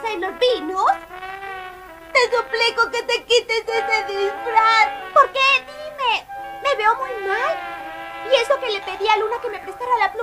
Sailor Venus? Te suplico que te quites ese disfraz. ¿Por qué? Dime. Me veo muy mal. Y eso que le pedí a Luna que me prestara la pluma